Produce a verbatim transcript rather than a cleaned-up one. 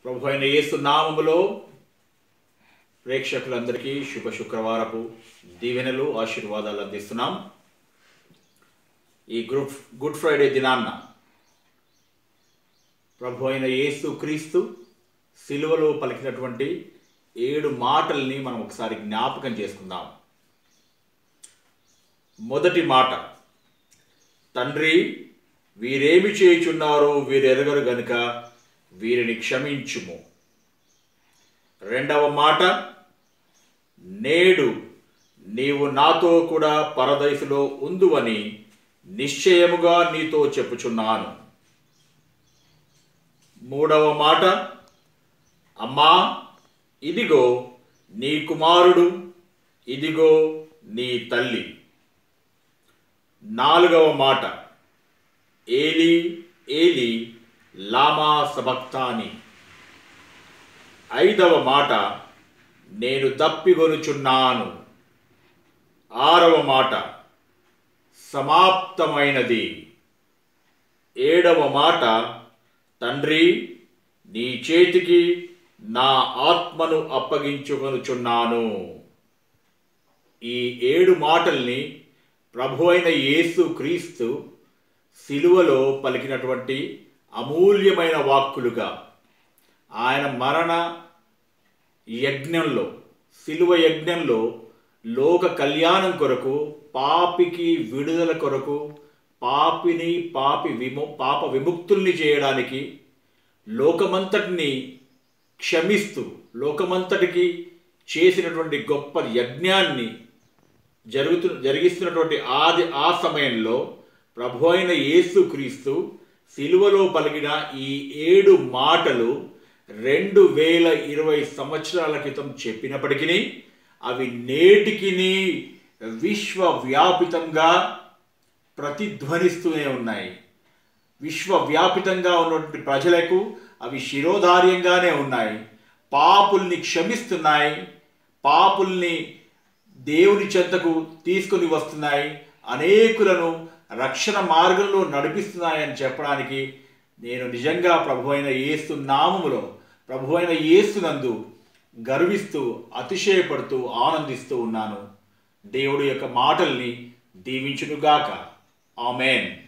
ప్రభు అయిన యేసు నామములో ప్రేక్షకులందరికీ శుభ శుక్రవారపు దీవెనలు ఆశీర్వాదాలు అందిస్తున్నాం. ఈ గుడ్ గుడ్ ఫ్రైడే దినాన్న ప్రభు అయిన యేసు క్రీస్తు సిలువలో పలికినటువంటి ఏడు మాటల్ని మనం ఒకసారి జ్ఞాపకం చేసుకుందాం. మొదటి మాట, తండ్రి వీరేమి చేయుచున్నారో వీరెరగరు గనుక వీరిని క్షమించుము. రెండవ మాట, నేడు నీవు నాతో కూడా పరదైసులో ఉందువని నిశ్చయముగా నీతో చెప్పుచున్నాను. మూడవ మాట, అమ్మా ఇదిగో నీ కుమారుడు, ఇదిగో నీ తల్లి. నాలుగవ మాట, ఏలి ఏలి లామా సబక్తాని. ఐదవ మాట, నేను దప్పిగొనుచున్నాను. ఆరవ మాట, సమాప్తమైనది. ఏడవ మాట, తండ్రి నీ చేతికి నా ఆత్మను అప్పగించుకొనుచున్నాను. ఈ ఏడు మాటల్ని ప్రభు అయిన యేసు క్రీస్తు సిలువలో పలికినటువంటి అమూల్యమైన వాక్కులుగా, ఆయన మరణ యజ్ఞంలో, సిలువ యజ్ఞంలో లోక కళ్యాణం కొరకు, పాపికి విడుదల కొరకు, పాపిని పాపి విము పాప విముక్తుల్ని చేయడానికి, లోకమంతటిని క్షమిస్తూ లోకమంతటికి చేసినటువంటి గొప్ప యజ్ఞాన్ని జరుగుతు జరిగిస్తున్నటువంటి ఆది ఆ సమయంలో ప్రభు అయిన యేసు క్రీస్తు సిలువలో పలికిన ఈ ఏడు మాటలు రెండు వేల ఇరవై సంవత్సరాల క్రితం చెప్పినప్పటికీ అవి నేటికి విశ్వవ్యాపితంగా ప్రతిధ్వనిస్తూనే ఉన్నాయి. విశ్వవ్యాపితంగా ఉన్నటువంటి ప్రజలకు అవి శిరోధార్యంగానే ఉన్నాయి. పాపుల్ని క్షమిస్తున్నాయి, పాపుల్ని దేవుని చెంతకు తీసుకొని వస్తున్నాయి, అనేకులను రక్షణ మార్గంలో నడిపిస్తున్నాయని చెప్పడానికి నేను నిజంగా ప్రభు అయిన యేసు నామములో, ప్రభు అయిన యేసునందు గర్విస్తూ, అతిశయపడుతూ, ఆనందిస్తూ ఉన్నాను. దేవుడి యొక్క మాటల్ని దీవించునుగాక. ఆమేన్.